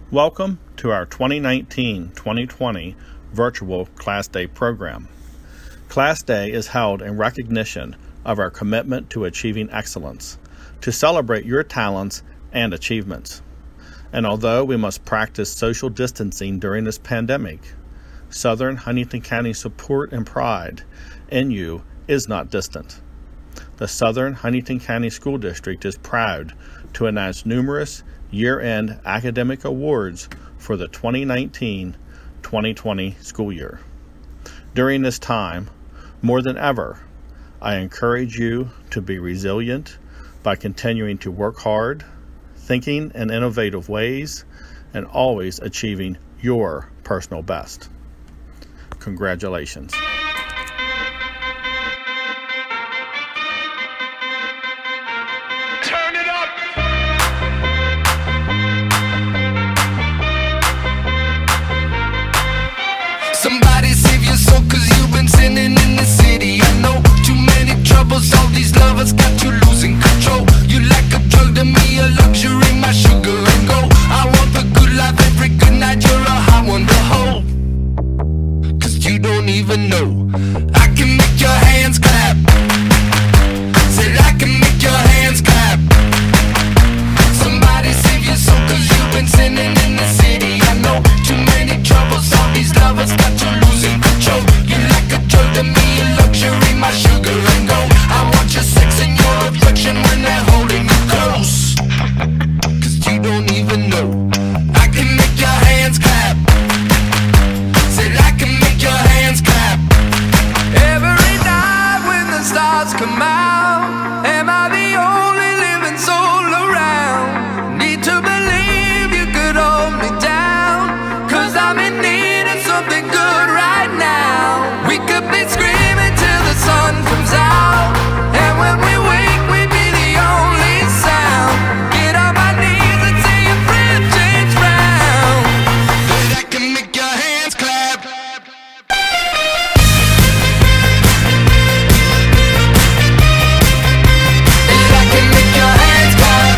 Welcome to our 2019-2020 virtual Class Day program. Class Day is held in recognition of our commitment to achieving excellence, to celebrate your talents and achievements. And although we must practice social distancing during this pandemic, Southern Huntingdon County support and pride in you is not distant. The Southern Huntingdon County School District is proud to announce numerous year-end academic awards for the 2019-2020 school year. During this time, more than ever, I encourage you to be resilient by continuing to work hard, thinking in innovative ways, and always achieving your personal best. Congratulations. Turn it up! Somebody save your soul, cause you've been sinning in the city. I know too many troubles, all these lovers got you losing control. You like a drug to me, a luxury, my sugar and gold. I want the good life every good night, you're a hot one to hold. Cause you don't even know I can make your hands clap. Said I can make your hands clap. Somebody save your soul, cause you've been sinning in the city. I know too many troubles, all these lovers got you losing control. You like a drug to me, a luxury, my sugar and gold. I want your sex and your affection when they're holding you close. Cause you don't even know I can make your hands clap. Said I can make your hands clap. Every night when the stars come out, am I the only living soul around? Need to believe you could hold me down, cause I'm in need of something good right now. We could be screaming till the sun comes out, and when we wake we'd be the only sound. Get on my knees and say a prayer, change round. That I can make your hands clap. That I can make your hands clap.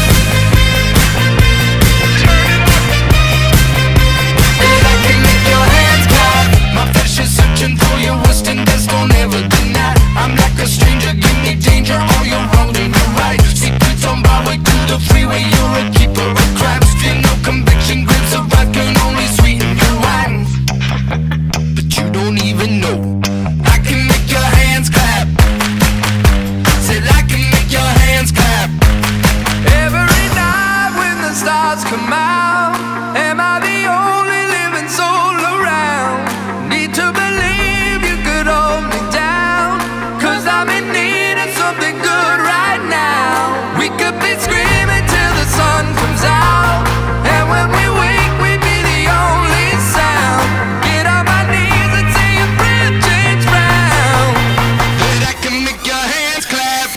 Turn it up. That I can make your hands clap. My flesh is searching for your worst and best, don't ever deny. I'm like a stranger, give me danger, all you're wrong and you're right. Secrets on Broadway to the freeway, you're a keeper of crabs. Feel no conviction, grapes of wrath can only sweeten your wine. But you don't even know I can make your hands clap. Said I can make your hands clap. Every night when the stars come out, am I the only living soul around? Need to believe you could hold me down, cause I'm in need of something good right now. We could be screaming till the sun comes out, and when we wake we'd be the only sound. Get on my knees and say a prayer, change round. That I can make your hands clap.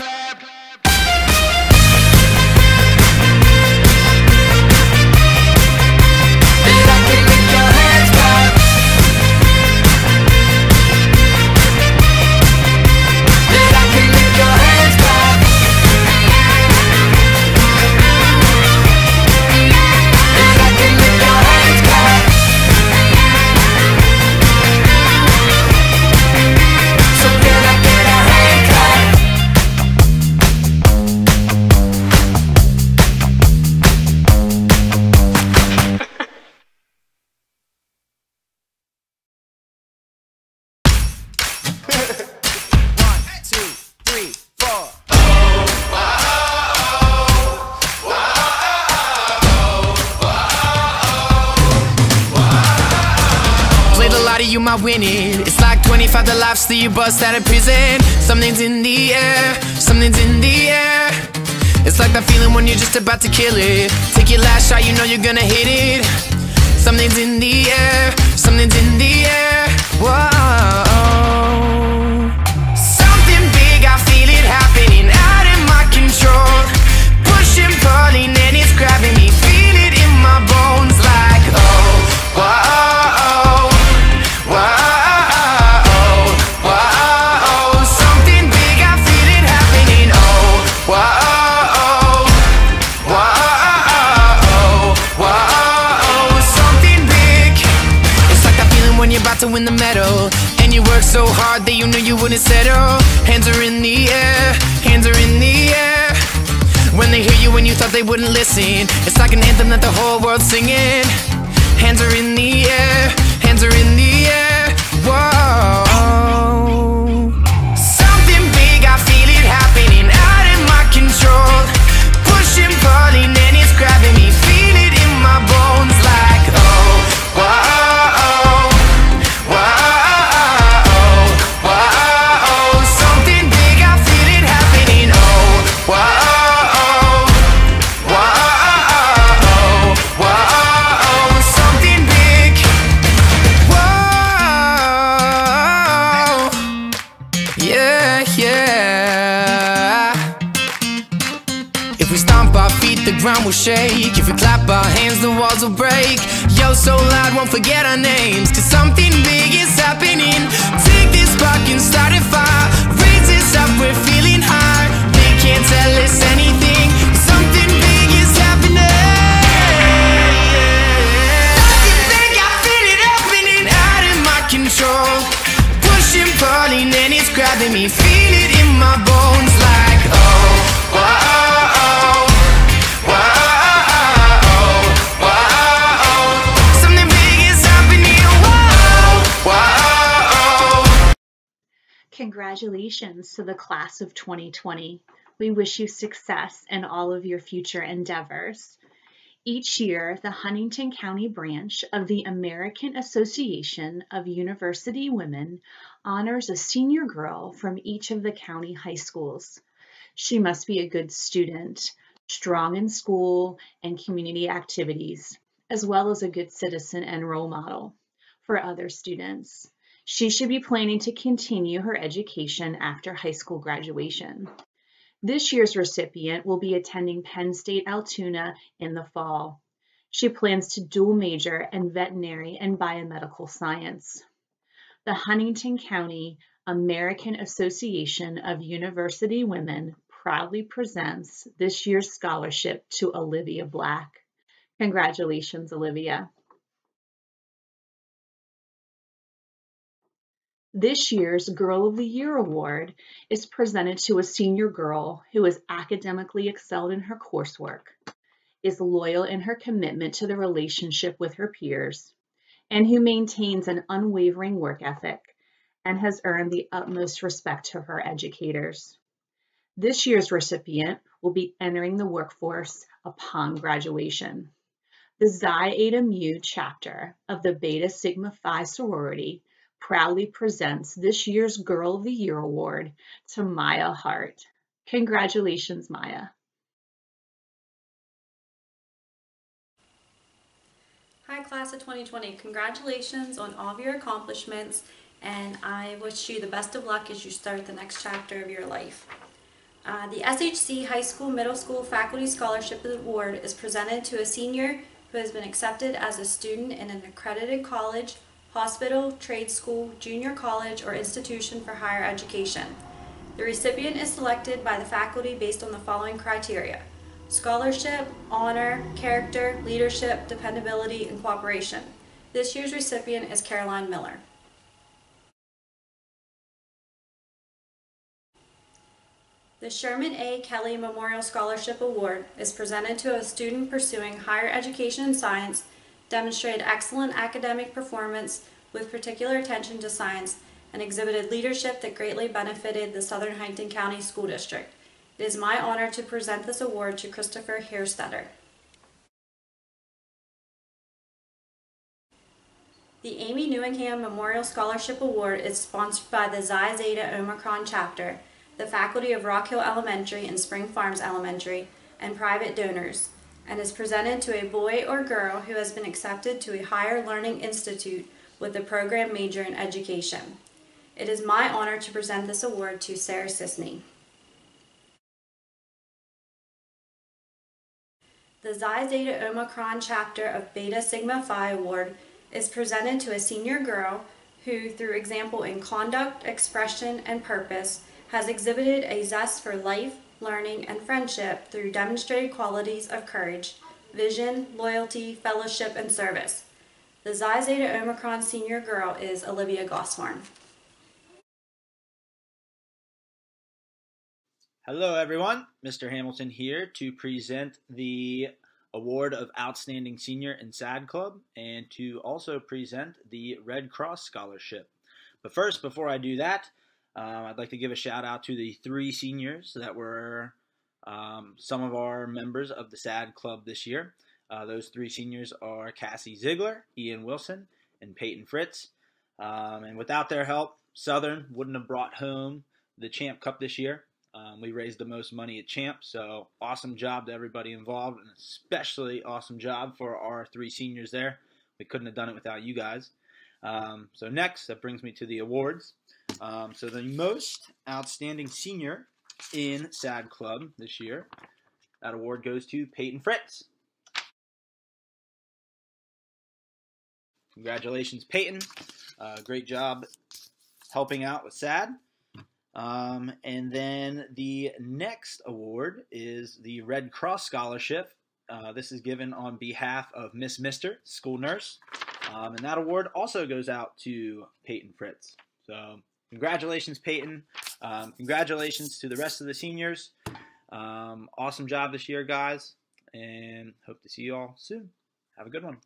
That I can make your hands clap. That I can make your hands clap. That I can make your hands clap. So can I get a hand clap? One, two, three, four. Played a lot of you might win it. It's like 25 to life, still you bust out of prison. Something's in the air, something's in the air. It's like that feeling when you're just about to kill it. Take your last shot, you know you're gonna hit it. Something's in the air, something's in the air. Whoa. Something big, I feel it happening out in my control. Pushing, pulling, and it's grabbing me. Feel it in my bones like, oh, whoa, whoa, whoa. Something big, I feel it happening. Oh, whoa, whoa, whoa. to win the medal. And you work so hard that you knew you wouldn't settle. Hands are in the air, hands are in the air. When they hear you when you thought they wouldn't listen, it's like an anthem that the whole world's singing. Hands are in the air, hands are in the air. Whoa. Something big, I feel it happening, out of my control. Pushing, pulling, and it's grabbing me. Feel it in my bones like, oh, whoa, whoa, whoa. Something big, I feel it happening, oh, whoa. The ground will shake. If we clap our hands, the walls will break. Yo, so loud, won't forget our names, 'cause something big is happening. Take this spark and start a fire. Raise this up, we're feeling high. They can't tell us anything. Something big is happening. Something big, I feel it happening, out of my control. Pushing, pulling, and it's grabbing me. Feel it in my bones like, oh, whoa. Congratulations to the class of 2020. We wish you success in all of your future endeavors. Each year, the Huntingdon County branch of the American Association of University Women honors a senior girl from each of the county high schools. She must be a good student, strong in school and community activities, as well as a good citizen and role model for other students. She should be planning to continue her education after high school graduation. This year's recipient will be attending Penn State Altoona in the fall. She plans to dual major in veterinary and biomedical science. The Huntingdon County American Association of University Women proudly presents this year's scholarship to Olivia Black. Congratulations, Olivia. This year's Girl of the Year award is presented to a senior girl who has academically excelled in her coursework, is loyal in her commitment to the relationship with her peers, and who maintains an unwavering work ethic and has earned the utmost respect to her educators. This year's recipient will be entering the workforce upon graduation. The Xi Eta Mu chapter of the Beta Sigma Phi sorority proudly presents this year's Girl of the Year award to Maya Hart. Congratulations, Maya. Hi, class of 2020. Congratulations on all of your accomplishments, and I wish you the best of luck as you start the next chapter of your life. The SHC High School Middle School Faculty Scholarship Award is presented to a senior who has been accepted as a student in an accredited college, hospital, trade school, junior college, or institution for higher education. The recipient is selected by the faculty based on the following criteria: scholarship, honor, character, leadership, dependability, and cooperation. This year's recipient is Caroline Miller. The Sherman A. Kelly Memorial Scholarship Award is presented to a student pursuing higher education in science, demonstrated excellent academic performance with particular attention to science, and exhibited leadership that greatly benefited the Southern Huntingdon County School District. It is my honor to present this award to Christopher Hairstetter. The Amy Newenham Memorial Scholarship Award is sponsored by the Xi Zeta Omicron chapter, the faculty of Rock Hill Elementary and Spring Farms Elementary, and private donors, and is presented to a boy or girl who has been accepted to a higher learning institute with a program major in education. It is my honor to present this award to Sarah Sisney. The Xi Zeta Omicron chapter of Beta Sigma Phi Award is presented to a senior girl who, through example in conduct, expression, and purpose, has exhibited a zest for life, learning, and friendship through demonstrated qualities of courage, vision, loyalty, fellowship, and service. The The Xi Zeta Omicron senior girl is Olivia Gossmorn. Hello everyone, Mr. Hamilton here to present the Award of Outstanding Senior in SAD Club and to also present the Red Cross Scholarship. But first, before I do that, I'd like to give a shout out to the 3 seniors that were some of our members of the SAD Club this year. Those 3 seniors are Cassie Ziegler, Ian Wilson, and Peyton Fritz. And without their help, Southern wouldn't have brought home the Champ Cup this year. We raised the most money at Champ, so awesome job to everybody involved, and especially awesome job for our 3 seniors there. We couldn't have done it without you guys. So next, that brings me to the awards. So the most outstanding senior in SAD Club this year, that award goes to Peyton Fritz. Congratulations, Peyton. Great job helping out with SAD. And then the next award is the Red Cross Scholarship. This is given on behalf of Miss Mister, school nurse. And that award also goes out to Peyton Fritz. So congratulations, Peyton. Congratulations to the rest of the seniors. Awesome job this year, guys. And hope to see you all soon. Have a good one.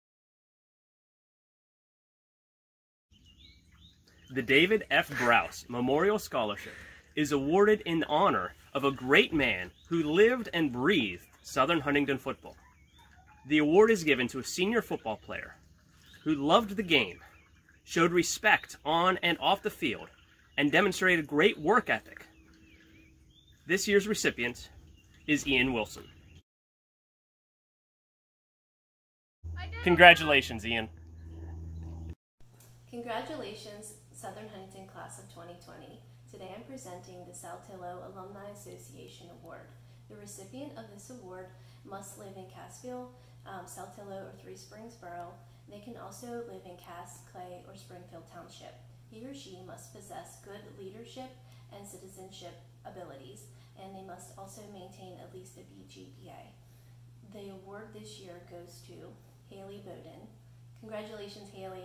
The David F. Brous Memorial Scholarship is awarded in honor of a great man who lived and breathed Southern Huntingdon football. The award is given to a senior football player who loved the game, showed respect on and off the field, and demonstrated great work ethic. This year's recipient is Ian Wilson. Congratulations, Ian. Congratulations, Southern Huntingdon Class of 2020. Today I'm presenting the Saltillo Alumni Association Award. The recipient of this award must live in Cassville, Saltillo, or Three Springs Borough. They can also live in Cass, Clay, or Springfield Township. He or she must possess good leadership and citizenship abilities, and they must also maintain at least a B GPA. The award this year goes to Haley Bowden. Congratulations, Haley.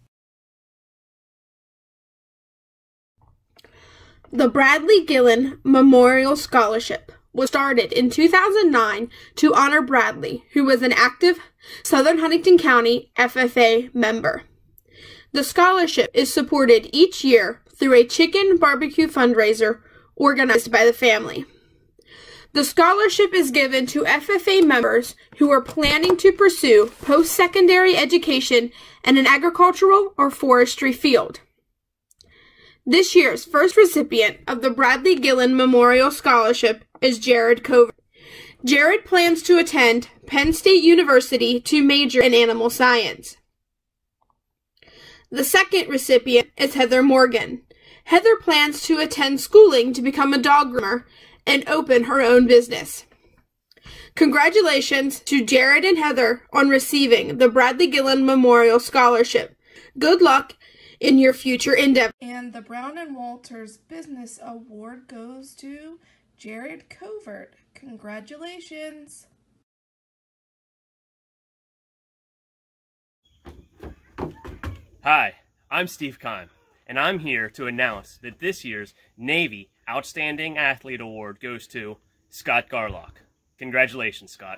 The Bradley Gillen Memorial Scholarship was started in 2009 to honor Bradley, who was an active Southern Huntingdon County FFA member. The scholarship is supported each year through a chicken barbecue fundraiser organized by the family. The scholarship is given to FFA members who are planning to pursue post-secondary education in an agricultural or forestry field. This year's first recipient of the Bradley Gillen Memorial Scholarship is Jared Covert. Jared plans to attend Penn State University to major in animal science. The second recipient is Heather Morgan. Heather plans to attend schooling to become a dog groomer and open her own business. Congratulations to Jared and Heather on receiving the Bradley Gillen Memorial Scholarship. Good luck in your future endeavors. And the Brown and Walters Business Award goes to Jared Covert. Congratulations. Hi, I'm Steve Kime, and I'm here to announce that this year's Navy Outstanding Athlete Award goes to Scott Garlock. Congratulations, Scott.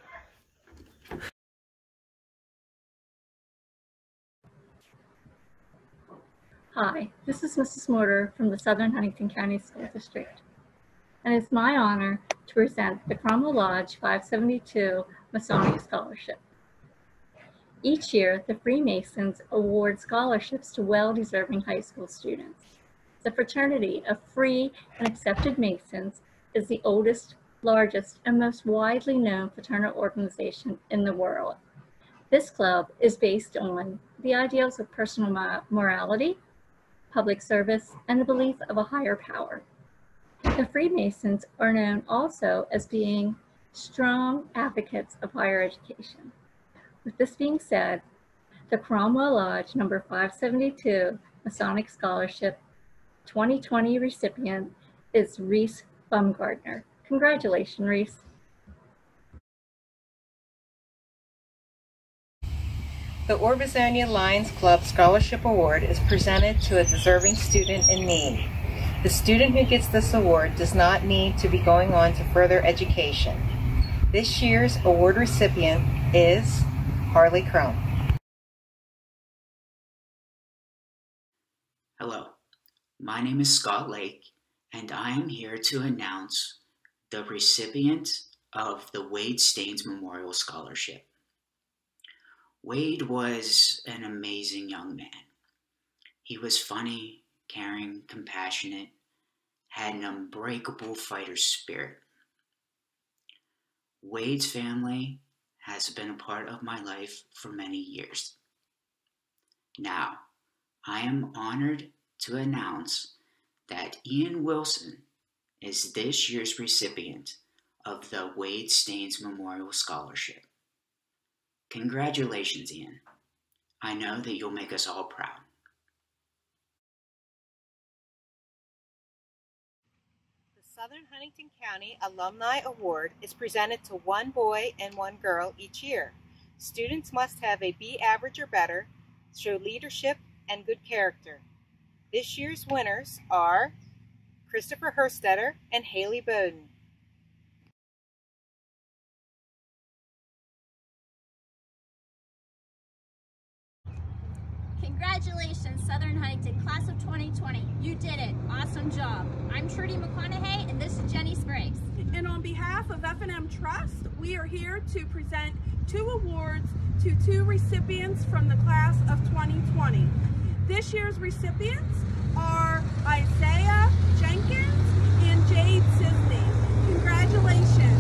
Hi, this is Mrs. Mortar from the Southern Huntingdon County School District, and it's my honor to present the Cromwell Lodge 572 Masonic Scholarship. Each year, the Freemasons award scholarships to well-deserving high school students. The fraternity of free and accepted Masons is the oldest, largest, and most widely known fraternal organization in the world. This club is based on the ideals of personal morality, public service, and the belief of a higher power. The Freemasons are known also as being strong advocates of higher education. With this being said, the Cromwell Lodge number 572 Masonic Scholarship 2020 recipient is Reese Bumgardner. Congratulations, Reese. The Orbizonian Lions Club Scholarship Award is presented to a deserving student in need. The student who gets this award does not need to be going on to further education. This year's award recipient is Harley Crone. Hello, my name is Scott Lake, and I am here to announce the recipient of the Wade Staines Memorial Scholarship. Wade was an amazing young man. He was funny, caring, compassionate, had an unbreakable fighter's spirit. Wade's family has been a part of my life for many years. Now, I am honored to announce that Ian Wilson is this year's recipient of the Wade Staines Memorial Scholarship. Congratulations, Ian. I know that you'll make us all proud. The Southern Huntingdon County Alumni Award is presented to one boy and one girl each year. Students must have a B average or better, show leadership and good character. This year's winners are Christopher Herstetter and Haley Bowden. Congratulations, Southern Huntingdon, class of 2020. You did it. Awesome job. I'm Trudy McConaughey, and this is Jenny Spriggs. And on behalf of F&M Trust, we are here to present 2 awards to 2 recipients from the class of 2020. This year's recipients are Isaiah Jenkins and Jade Sisney. Congratulations.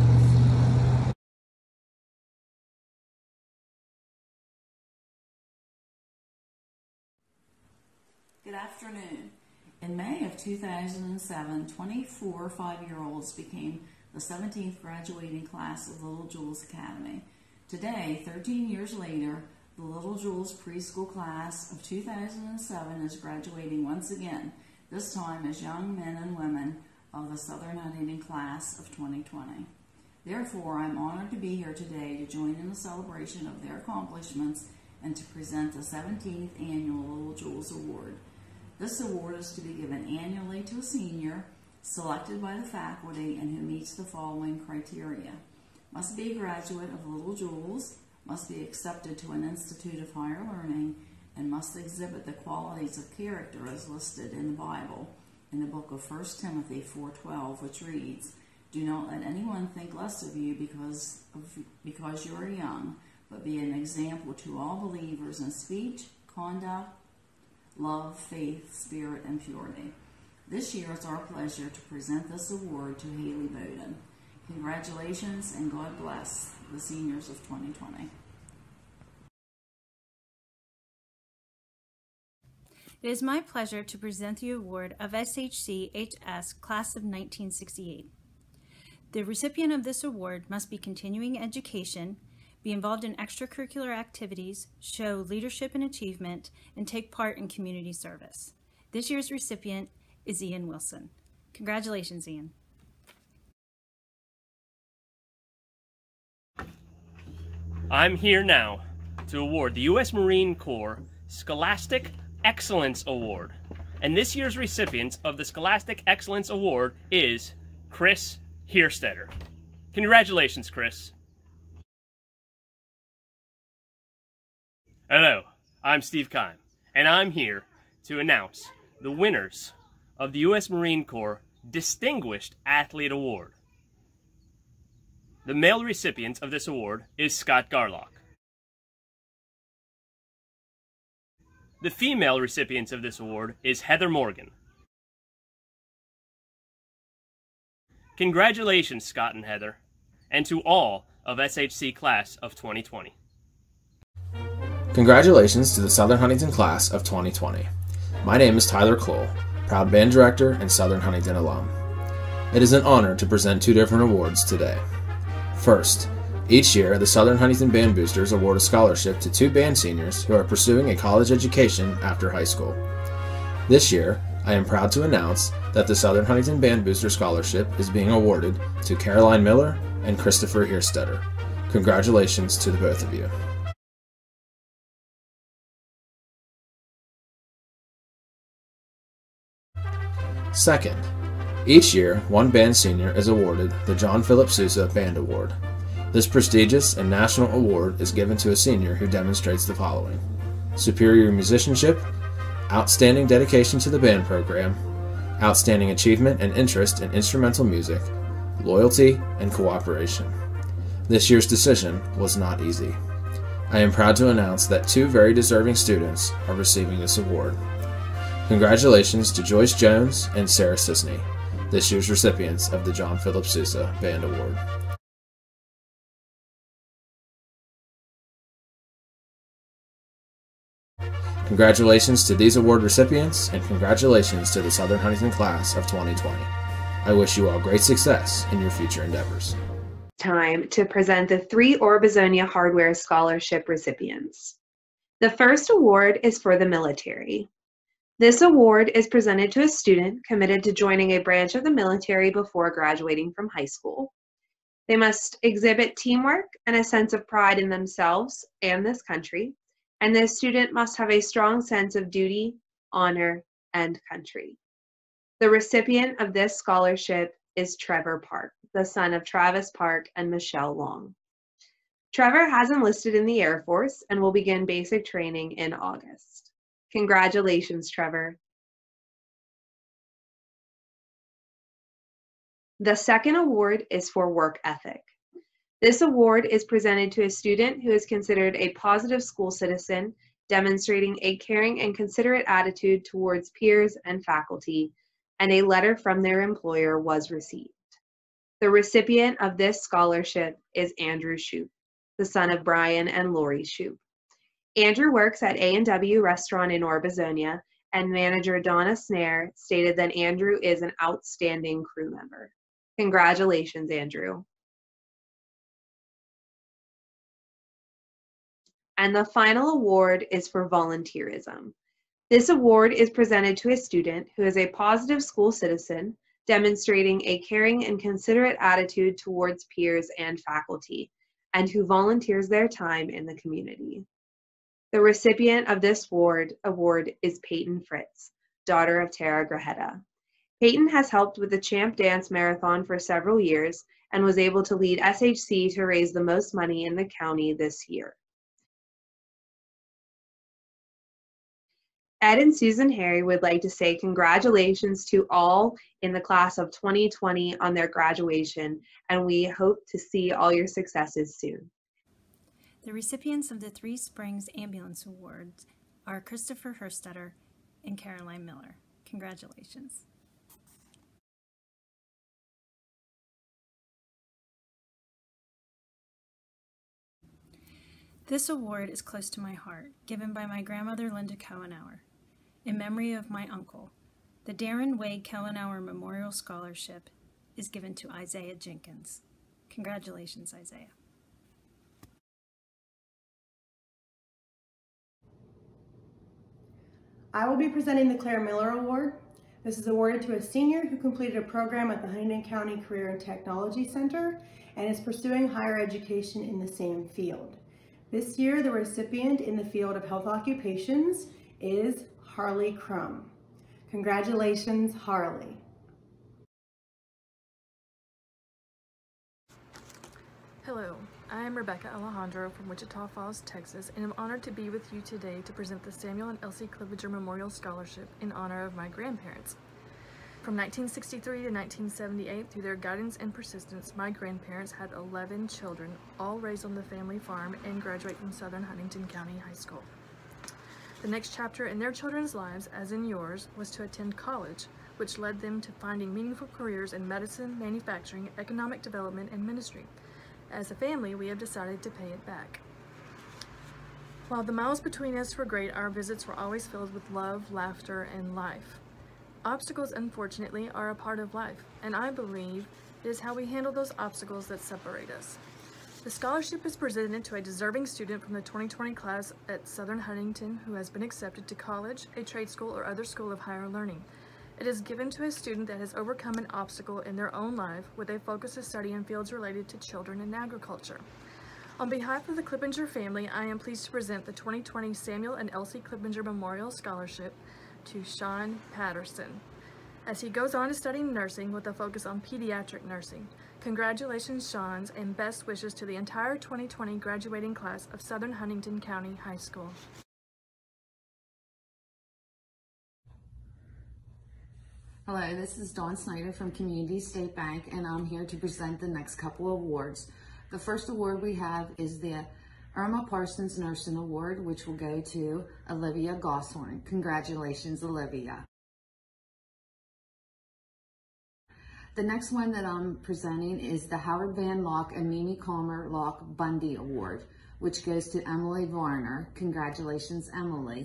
Good afternoon. In May of 2007, 24 5-year-olds became the 17th graduating class of Little Jules Academy. Today, 13 years later, the Little Jules preschool class of 2007 is graduating once again, this time as young men and women of the Southern Huntingdon class of 2020. Therefore, I'm honored to be here today to join in the celebration of their accomplishments and to present the 17th Annual Little Jules Award. This award is to be given annually to a senior selected by the faculty and who meets the following criteria. Must be a graduate of Little Jules, must be accepted to an institute of higher learning, and must exhibit the qualities of character as listed in the Bible in the book of 1 Timothy 4:12, which reads, "Do not let anyone think less of you because you are young, but be an example to all believers in speech, conduct, love, faith, spirit, and purity." This year it's our pleasure to present this award to Haley Bowden. Congratulations and God bless the seniors of 2020. It is my pleasure to present the award of SHCSD Class of 1968. The recipient of this award must be continuing education, be involved in extracurricular activities, show leadership and achievement, and take part in community service. This year's recipient is Ian Wilson. Congratulations, Ian. I'm here now to award the U.S. Marine Corps Scholastic Excellence Award. And this year's recipient of the Scholastic Excellence Award is Chris Herstetter. Congratulations, Chris. Hello, I'm Steve Kime, and I'm here to announce the winners of the U.S. Marine Corps Distinguished Athlete Award. The male recipient of this award is Scott Garlock. The female recipient of this award is Heather Morgan. Congratulations, Scott and Heather, and to all of SHC class of 2020. Congratulations to the Southern Huntingdon class of 2020. My name is Tyler Kloll, proud band director and Southern Huntingdon alum. It is an honor to present 2 different awards today. First, each year the Southern Huntingdon Band Boosters award a scholarship to 2 band seniors who are pursuing a college education after high school. This year, I am proud to announce that the Southern Huntingdon Band Booster Scholarship is being awarded to Caroline Miller and Christopher Herstetter. Congratulations to the both of you. Second, each year, one band senior is awarded the John Philip Sousa Band Award. This prestigious and national award is given to a senior who demonstrates the following: superior musicianship, outstanding dedication to the band program, outstanding achievement and interest in instrumental music, loyalty, and cooperation. This year's decision was not easy. I am proud to announce that two very deserving students are receiving this award. Congratulations to Joyce Jones and Sarah Sisney, this year's recipients of the John Philip Sousa Band Award. Congratulations to these award recipients, and congratulations to the Southern Huntingdon class of 2020. I wish you all great success in your future endeavors. Time to present the 3 Orbizonia Hardware Scholarship recipients. The first award is for the military. This award is presented to a student committed to joining a branch of the military before graduating from high school. They must exhibit teamwork and a sense of pride in themselves and this country, and this student must have a strong sense of duty, honor, and country. The recipient of this scholarship is Trevor Park, the son of Travis Park and Michelle Long. Trevor has enlisted in the Air Force and will begin basic training in August. Congratulations, Trevor. The second award is for work ethic. This award is presented to a student who is considered a positive school citizen, demonstrating a caring and considerate attitude towards peers and faculty, and a letter from their employer was received. The recipient of this scholarship is Andrew Shoup, the son of Brian and Lori Shoup. Andrew works at A&W Restaurant in Orbizonia, and manager Donna Snare stated that Andrew is an outstanding crew member. Congratulations, Andrew. And the final award is for volunteerism. This award is presented to a student who is a positive school citizen, demonstrating a caring and considerate attitude towards peers and faculty, and who volunteers their time in the community. The recipient of this award is Peyton Fritz, daughter of Tara Grajeda. Peyton has helped with the Champ Dance Marathon for several years and was able to lead SHC to raise the most money in the county this year. Ed and Susan Harry would like to say congratulations to all in the class of 2020 on their graduation, and we hope to see all your successes soon. The recipients of the 3 Springs Ambulance Awards are Christopher Herstetter and Caroline Miller. Congratulations. This award is close to my heart, given by my grandmother Linda Cohenauer, in memory of my uncle. The Darren Wade Cohenauer Memorial Scholarship is given to Isaiah Jenkins. Congratulations, Isaiah. I will be presenting the Claire Miller Award. This is awarded to a senior who completed a program at the Huntingdon County Career and Technology Center and is pursuing higher education in the same field. This year, the recipient in the field of health occupations is Harley Crum. Congratulations, Harley. Hello, I am Rebecca Alejandro from Wichita Falls, Texas, and am honored to be with you today to present the Samuel and Elsie Clippinger Memorial Scholarship in honor of my grandparents. From 1963 to 1978, through their guidance and persistence, my grandparents had 11 children, all raised on the family farm and graduate from Southern Huntingdon County High School. The next chapter in their children's lives, as in yours, was to attend college, which led them to finding meaningful careers in medicine, manufacturing, economic development, and ministry. As a family, we have decided to pay it back. While the miles between us were great, our visits were always filled with love, laughter, and life. Obstacles, unfortunately, are a part of life, and I believe it is how we handle those obstacles that separate us. The scholarship is presented to a deserving student from the 2020 class at Southern Huntingdon who has been accepted to college, a trade school, or other school of higher learning. It is given to a student that has overcome an obstacle in their own life with a focus to study in fields related to children and agriculture. On behalf of the Clippinger family, I am pleased to present the 2020 Samuel and Elsie Clippinger Memorial Scholarship to Sean Patterson. as he goes on to study nursing with a focus on pediatric nursing. Congratulations, Sean, and best wishes to the entire 2020 graduating class of Southern Huntingdon County High School. Hello, this is Dawn Snyder from Community State Bank, and I'm here to present the next couple of awards. The first award we have is the Irma Parsons Nursing Award, which will go to Olivia Gosshorn. Congratulations, Olivia. The next one that I'm presenting is the Howard Van Locke and Mimi Calmer Locke Bundy Award, which goes to Emily Varner. Congratulations, Emily.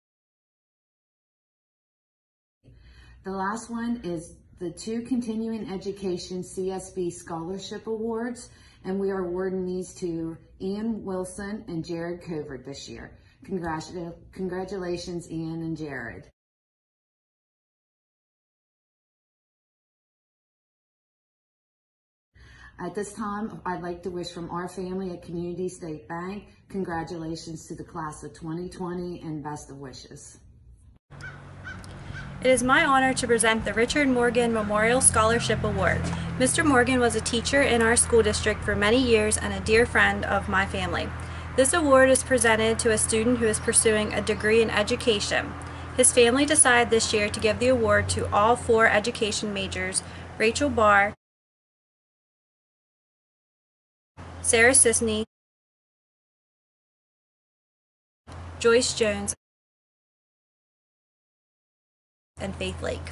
The last one is the 2 Continuing Education CSB Scholarship Awards, and we are awarding these to Ian Wilson and Jared Covert this year. Congratulations, Ian and Jared. At this time, I'd like to wish from our family at Community State Bank, congratulations to the class of 2020 and best of wishes. It is my honor to present the Richard Morgan Memorial Scholarship Award. Mr. Morgan was a teacher in our school district for many years and a dear friend of my family. This award is presented to a student who is pursuing a degree in education. His family decided this year to give the award to all 4 education majors: Rachel Barr, Sarah Sisney, Joyce Jones, and Faith Lake.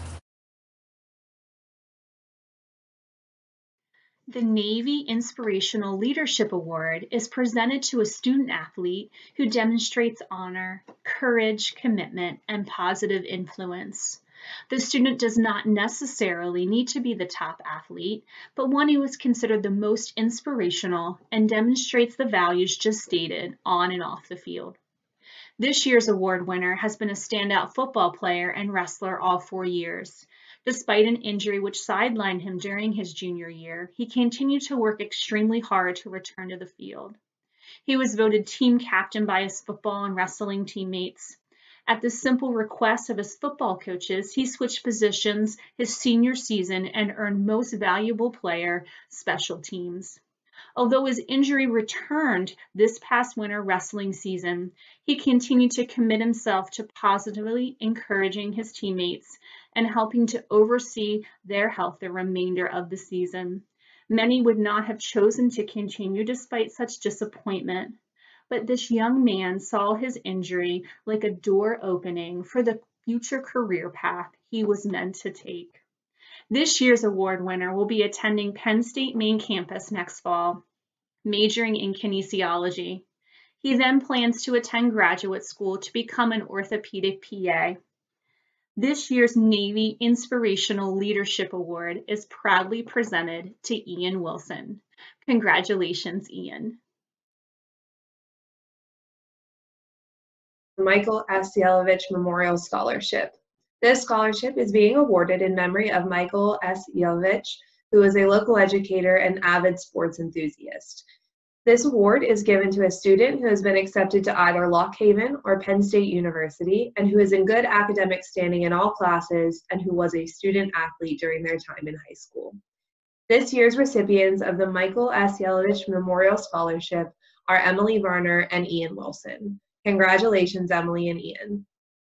The Navy Inspirational Leadership Award is presented to a student athlete who demonstrates honor, courage, commitment, and positive influence. The student does not necessarily need to be the top athlete, but one who is considered the most inspirational and demonstrates the values just stated on and off the field. This year's award winner has been a standout football player and wrestler all 4 years. Despite an injury which sidelined him during his junior year, he continued to work extremely hard to return to the field. He was voted team captain by his football and wrestling teammates. At the simple request of his football coaches, he switched positions his senior season and earned Most Valuable Player Special Teams. Although his injury returned this past winter wrestling season, he continued to commit himself to positively encouraging his teammates and helping to oversee their health the remainder of the season. Many would not have chosen to continue despite such disappointment, but this young man saw his injury like a door opening for the future career path he was meant to take. This year's award winner will be attending Penn State main campus next fall, majoring in kinesiology. He then plans to attend graduate school to become an orthopedic PA. This year's Navy Inspirational Leadership Award is proudly presented to Ian Wilson. Congratulations, Ian. Michael S. Yelovich Memorial Scholarship. This scholarship is being awarded in memory of Michael S. Yelovich, who is a local educator and avid sports enthusiast. This award is given to a student who has been accepted to either Lock Haven or Penn State University and who is in good academic standing in all classes and who was a student athlete during their time in high school. This year's recipients of the Michael S. Yelovich Memorial Scholarship are Emily Varner and Ian Wilson. Congratulations, Emily and Ian.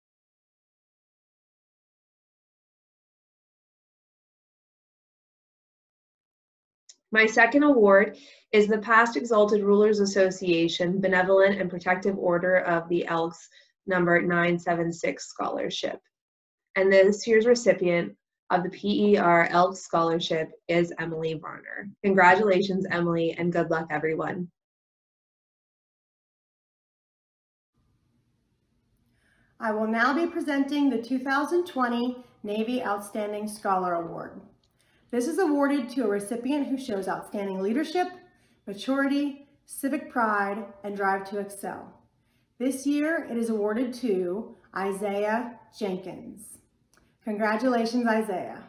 My second award is the Past Exalted Rulers Association Benevolent and Protective Order of the Elks number 976 Scholarship. And this year's recipient of the PER Elks Scholarship is Emily Varner. Congratulations, Emily, and good luck, everyone. I will now be presenting the 2020 Navy Outstanding Scholar Award. This is awarded to a recipient who shows outstanding leadership, maturity, civic pride, and drive to excel. This year, it is awarded to Isaiah Jenkins. Congratulations, Isaiah.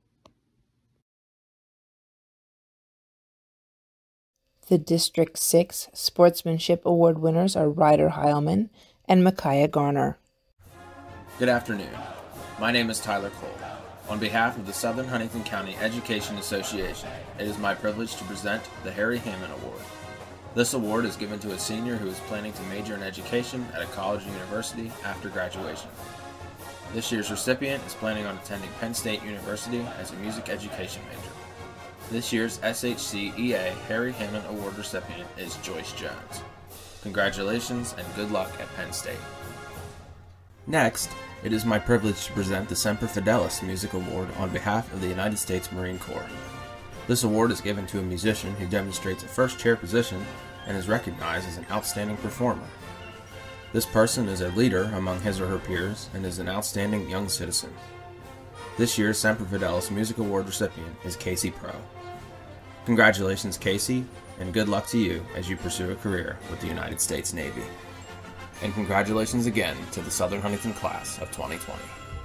The District 6 Sportsmanship Award winners are Ryder Heilman and Micaiah Garner. Good afternoon. My name is Tyler Cole. On behalf of the Southern Huntingdon County Education Association, it is my privilege to present the Harry Hammond Award. This award is given to a senior who is planning to major in education at a college or university after graduation. This year's recipient is planning on attending Penn State University as a music education major. This year's SHCEA Harry Hammond Award recipient is Joyce Jones. Congratulations and good luck at Penn State. Next, it is my privilege to present the Semper Fidelis Music Award on behalf of the United States Marine Corps. This award is given to a musician who demonstrates a first chair position and is recognized as an outstanding performer. This person is a leader among his or her peers and is an outstanding young citizen. This year's Semper Fidelis Music Award recipient is Casey Pro. Congratulations, Casey, and good luck to you as you pursue a career with the United States Navy. And congratulations again to the Southern Huntingdon class of 2020.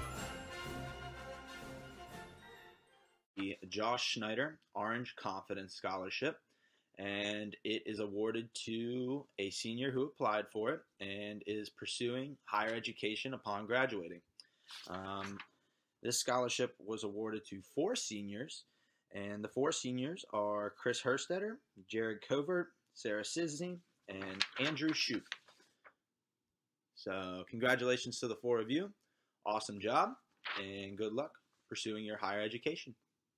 The Josh Schneider Orange Confidence Scholarship, and it is awarded to a senior who applied for it and is pursuing higher education upon graduating. This scholarship was awarded to 4 seniors, and the 4 seniors are Chris Herstetter, Jared Covert, Sarah Sisney, and Andrew Shoup. So congratulations to the 4 of you. Awesome job, and good luck pursuing your higher education.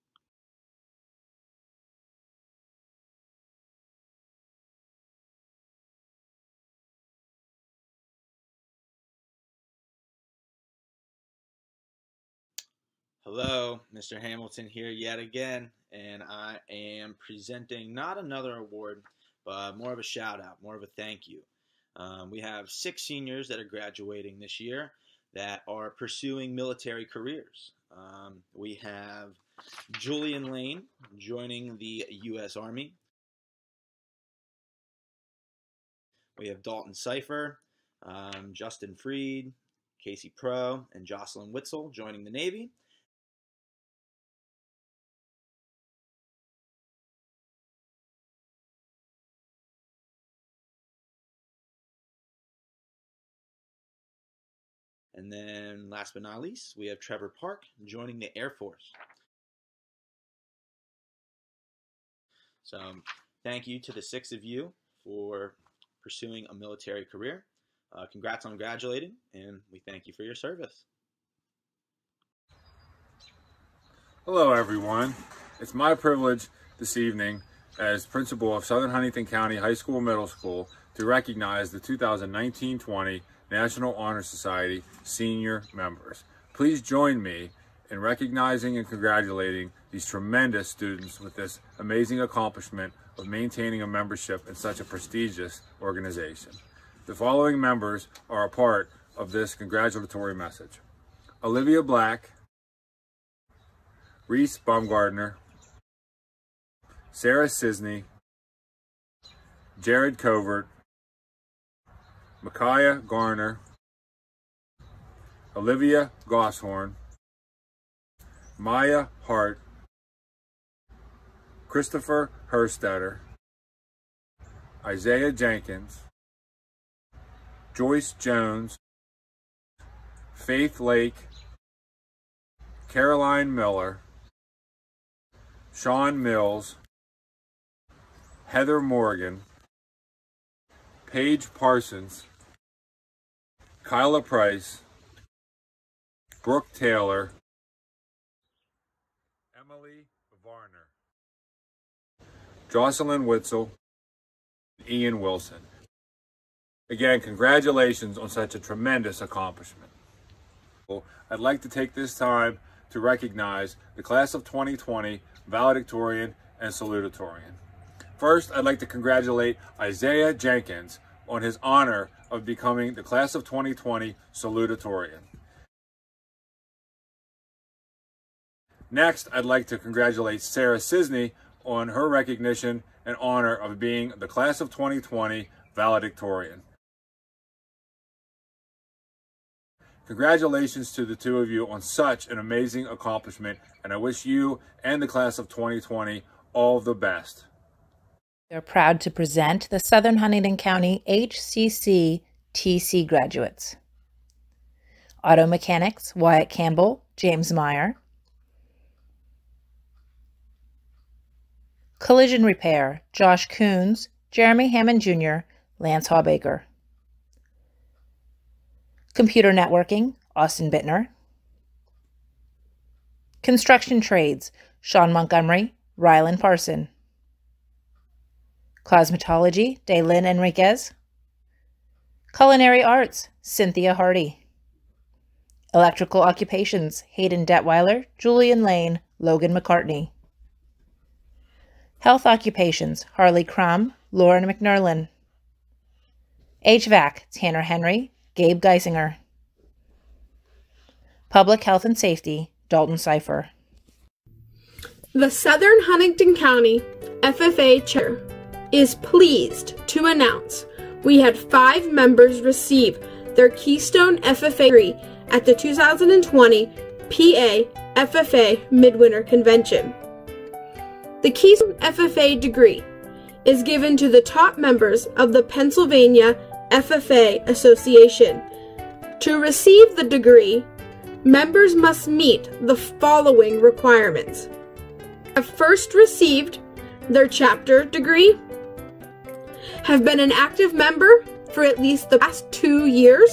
Hello, Mr. Hamilton here yet again, and I am presenting not another award, but more of a shout out, more of a thank you. We have 6 seniors that are graduating this year that are pursuing military careers. We have Julian Lane joining the U.S. Army. We have Dalton Cipher, Justin Freed, Casey Pro, and Jocelyn Witzel joining the Navy. And then last but not least, we have Trevor Park joining the Air Force. So thank you to the 6 of you for pursuing a military career. Congrats on graduating, and we thank you for your service. Hello everyone. It's my privilege this evening as principal of Southern Huntingdon County High School Middle School to recognize the 2019-20 National Honor Society senior members. Please join me in recognizing and congratulating these tremendous students with this amazing accomplishment of maintaining a membership in such a prestigious organization. The following members are a part of this congratulatory message: Olivia Black, Reese Baumgardner, Sarah Sisney, Jared Covert, Micaiah Garner, Olivia Gosshorn, Maya Hart, Christopher Herstetter, Isaiah Jenkins, Joyce Jones, Faith Lake, Caroline Miller, Sean Mills, Heather Morgan, Paige Parsons, Kyla Price, Brooke Taylor, Emily Varner, Jocelyn Witzel, Ian Wilson. Again, congratulations on such a tremendous accomplishment. I'd like to take this time to recognize the class of 2020 valedictorian and salutatorian. First, I'd like to congratulate Isaiah Jenkins on his honor of becoming the class of 2020 salutatorian. Next, I'd like to congratulate Sarah Sisney on her recognition and honor of being the class of 2020 valedictorian. Congratulations to the 2 of you on such an amazing accomplishment, and I wish you and the class of 2020 all the best. They're proud to present the Southern Huntingdon County HCC-TC graduates. Auto Mechanics, Wyatt Campbell, James Meyer. Collision Repair, Josh Coons, Jeremy Hammond Jr., Lance Hawbaker. Computer Networking, Austin Bittner. Construction Trades, Sean Montgomery, Rylan Parson. Cosmetology, Daylin Enriquez. Culinary Arts, Cynthia Hardy. Electrical Occupations, Hayden Detweiler, Julian Lane, Logan McCartney. Health Occupations, Harley Crum, Lauren McNerlin. HVAC, Tanner Henry, Gabe Geisinger. Public Health and Safety, Dalton Cipher. The Southern Huntingdon County FFA Chair is pleased to announce we had 5 members receive their Keystone FFA degree at the 2020 PA FFA Midwinter Convention. The Keystone FFA degree is given to the top members of the Pennsylvania FFA Association. To receive the degree, members must meet the following requirements: have first received their chapter degree, have been an active member for at least the past 2 years,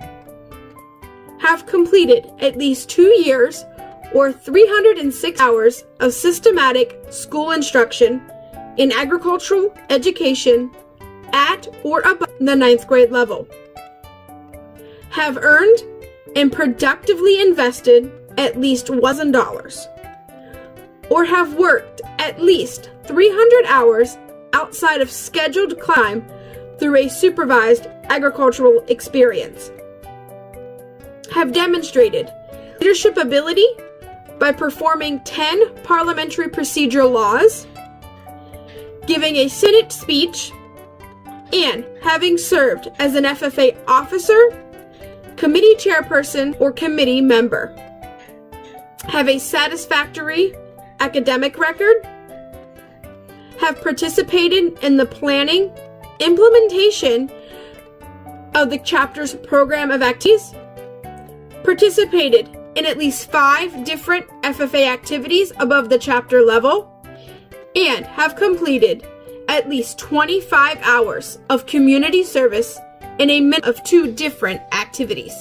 have completed at least 2 years or 306 hours of systematic school instruction in agricultural education at or above the 9th grade level, have earned and productively invested at least $1,000, or have worked at least 300 hours outside of scheduled time through a supervised agricultural experience, have demonstrated leadership ability by performing 10 parliamentary procedure laws, giving a Senate speech, and having served as an FFA officer, committee chairperson, or committee member, have a satisfactory academic record, have participated in the planning, implementation of the chapter's program of activities, participated in at least 5 different FFA activities above the chapter level, and have completed at least 25 hours of community service in a minimum of 2 different activities.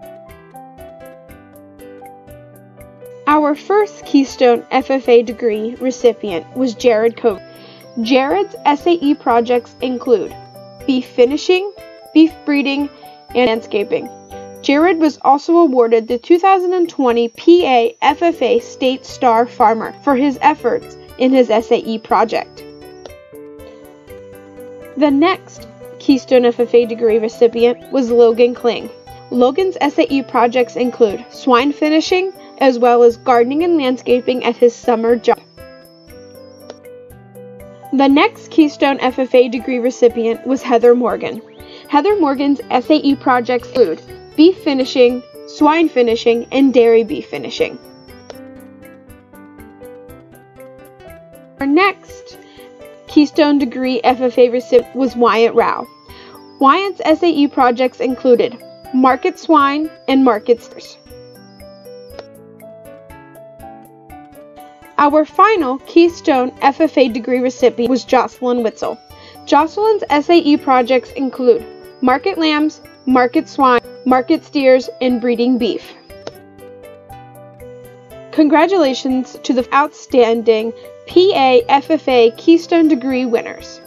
Our first Keystone FFA degree recipient was Jared Covert. Jared's SAE projects include beef finishing, beef breeding, and landscaping. Jared was also awarded the 2020 PA FFA State Star Farmer for his efforts in his SAE project. The next Keystone FFA degree recipient was Logan Kling. Logan's SAE projects include swine finishing as well as gardening and landscaping at his summer job. The next Keystone FFA degree recipient was Heather Morgan. Heather Morgan's SAE projects include beef finishing, swine finishing, and dairy beef finishing. Our next Keystone degree FFA recipient was Wyatt Rao. Wyatt's SAE projects included market swine and market steers. Our final Keystone FFA degree recipient was Jocelyn Witzel. Jocelyn's SAE projects include market lambs, market swine, market steers, and breeding beef. Congratulations to the outstanding PA FFA Keystone degree winners.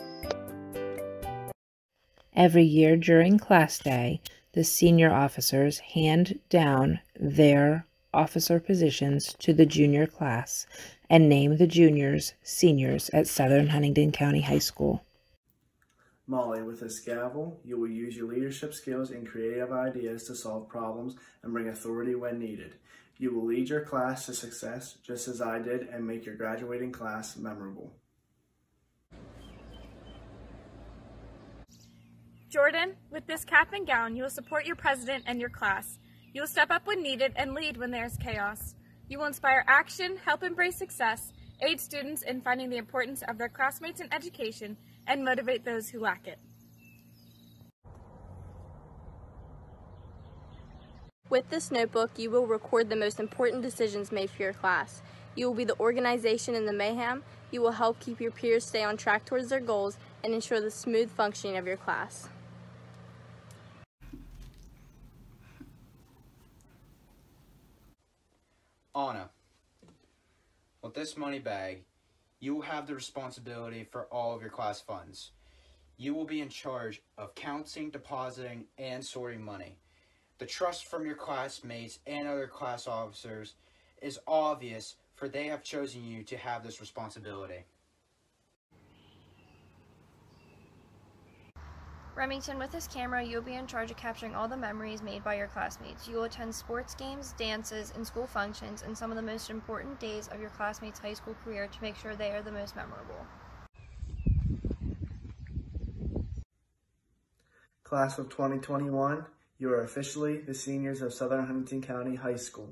Every year during class day, the senior officers hand down their officer positions to the junior class and name the juniors seniors at Southern Huntingdon County High School. Molly, with this gavel, you will use your leadership skills and creative ideas to solve problems and bring authority when needed. You will lead your class to success just as I did and make your graduating class memorable. Jordan, with this cap and gown, you will support your president and your class. You will step up when needed and lead when there is chaos. You will inspire action, help embrace success, aid students in finding the importance of their classmates in education, and motivate those who lack it. With this notebook, you will record the most important decisions made for your class. You will be the organization in the mayhem. You will help keep your peers stay on track towards their goals and ensure the smooth functioning of your class. Anna, with this money bag, you will have the responsibility for all of your class funds. You will be in charge of counting, depositing, and sorting money. The trust from your classmates and other class officers is obvious, for they have chosen you to have this responsibility. Remington, with this camera, you'll be in charge of capturing all the memories made by your classmates. You will attend sports games, dances, and school functions, and some of the most important days of your classmates' high school career to make sure they are the most memorable. Class of 2021, you are officially the seniors of Southern Huntingdon County High School.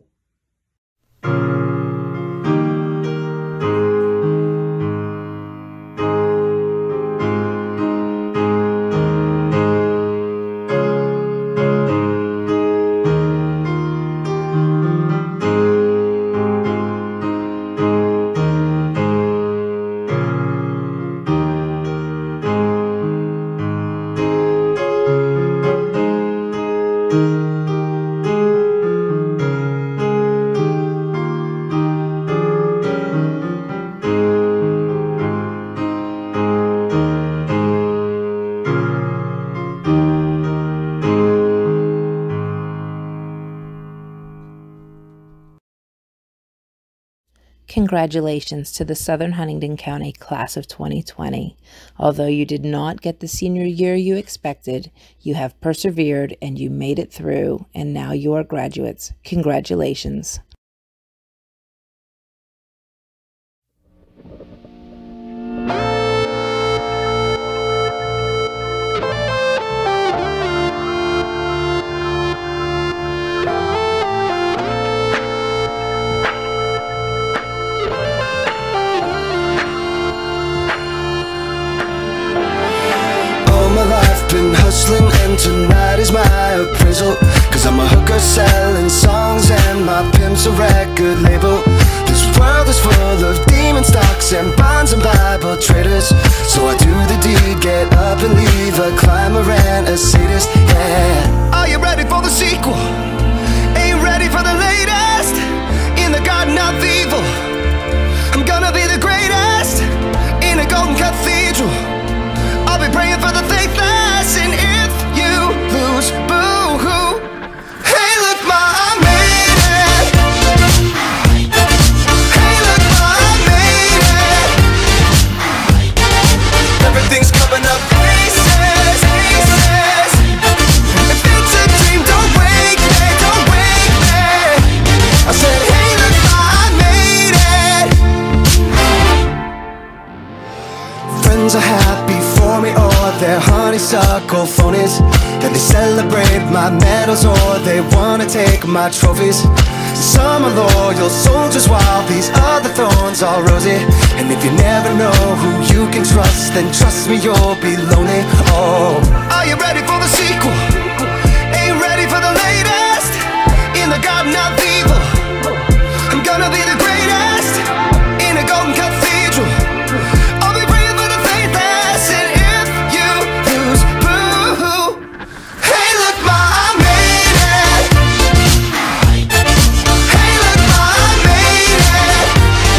Congratulations to the Southern Huntingdon County Class of 2020. Although you did not get the senior year you expected, you have persevered and you made it through, and now you are graduates. Congratulations. Been hustling and tonight is my appraisal, cause I'm a hooker selling songs and my pimp's a record label. This world is full of demon stocks and bonds and Bible traders, so I do the deed, get up and leave a climber and a sadist, yeah. Are you ready for the sequel? Ain't you ready for the latest? In the garden of evil, I'm gonna be the greatest in a golden cathedral. I'll be praying for the faithless, and if you lose, boo-hoo. Hey, look, ma, I made it. Hey, look, ma, I made it. Everything's coming up aces, aces. If it's a dream, don't wake me, don't wake me. I said, hey, look, ma, I made it. Friends are happy for me, or they're honeysuckle phonies. Then they celebrate my medals, or they wanna take my trophies. Some are loyal soldiers, while these other thorns are rosy. And if you never know who you can trust, then trust me, you'll be lonely. Oh, are you ready for the sequel? Ain't you ready for the latest? In the garden of evil, I'm gonna be the greatest in a golden cathedral. I'll be praying for the faithless, and if you lose, boo-hoo. Hey, look, ma, I made it. Hey, look, ma, I made it.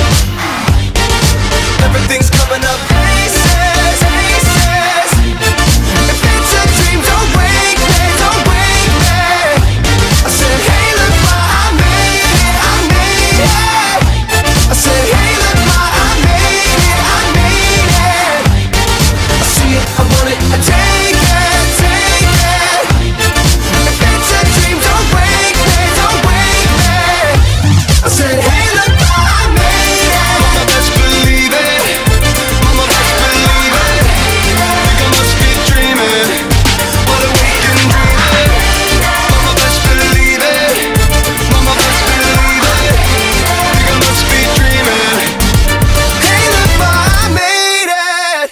Everything's coming up aces, aces. If it's a dream, don't wake me, don't wake me. I said, hey, look, ma, I made it, I made it. I said, hey, look, ma, I made it, I made it. I see it, I want it, I take it, take it. If it's a dream, don't wake me, don't wake me. I said, hey, look, ma, I made it. Mama, best believe it. Mama, best believe it. Think I must be dreaming, but we can dream it. Mama, best believe it. Mama, best believe it. Think I must be dreaming. Hey, look, ma, I made it.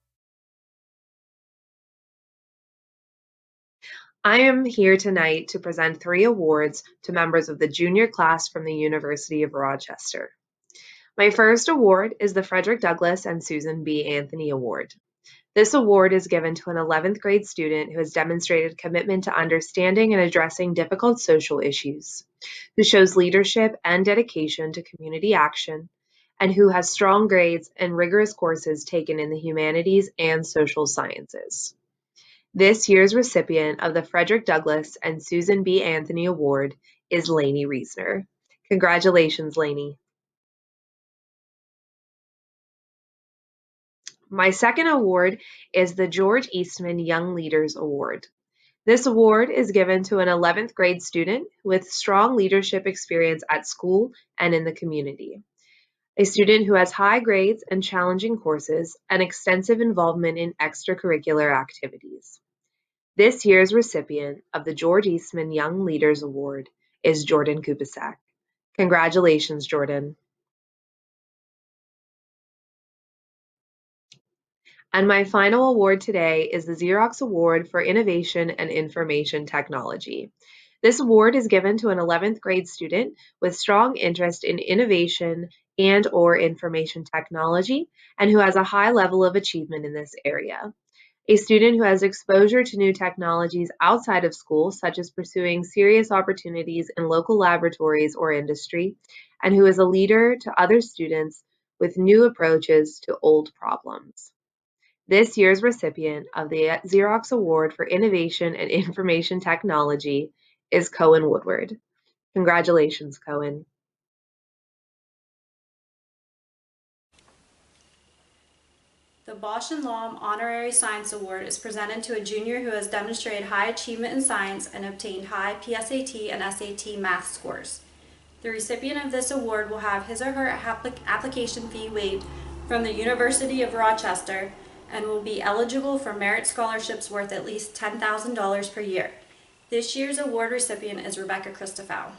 I am here tonight to present 3 awards to members of the junior class from the University of Rochester. My first award is the Frederick Douglass and Susan B. Anthony Award. This award is given to an 11th grade student who has demonstrated commitment to understanding and addressing difficult social issues, who shows leadership and dedication to community action, and who has strong grades and rigorous courses taken in the humanities and social sciences. This year's recipient of the Frederick Douglass and Susan B. Anthony Award is Lainey Reesner. Congratulations, Lainey. My second award is the George Eastman Young Leaders Award. This award is given to an 11th grade student with strong leadership experience at school and in the community. A student who has high grades and challenging courses and extensive involvement in extracurricular activities. This year's recipient of the George Eastman Young Leaders Award is Jordan Kupisak. Congratulations, Jordan. And my final award today is the Xerox Award for Innovation and Information Technology. This award is given to an 11th grade student with strong interest in innovation and/or information technology and who has a high level of achievement in this area. A student who has exposure to new technologies outside of school, such as pursuing serious opportunities in local laboratories or industry, and who is a leader to other students with new approaches to old problems. This year's recipient of the Xerox Award for Innovation and Information Technology is Cohen Woodward. Congratulations, Cohen. The Bosch and Lomb Honorary Science Award is presented to a junior who has demonstrated high achievement in science and obtained high PSAT and SAT math scores. The recipient of this award will have his or her application fee waived from the University of Rochester and will be eligible for merit scholarships worth at least $10,000 per year. This year's award recipient is Rebecca Christofow.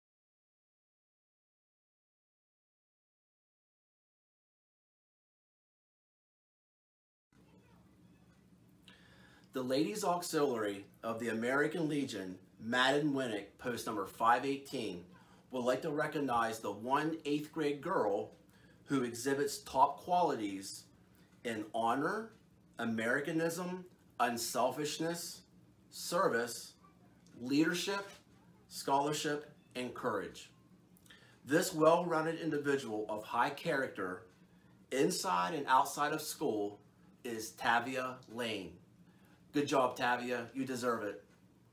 The Ladies Auxiliary of the American Legion, Madden Winnick, post number 518, would like to recognize the one 8th grade girl who exhibits top qualities in honor, Americanism, unselfishness, service, leadership, scholarship, and courage. This well-rounded individual of high character, inside and outside of school, is Tavia Lane. Good job, Tavia. You deserve it.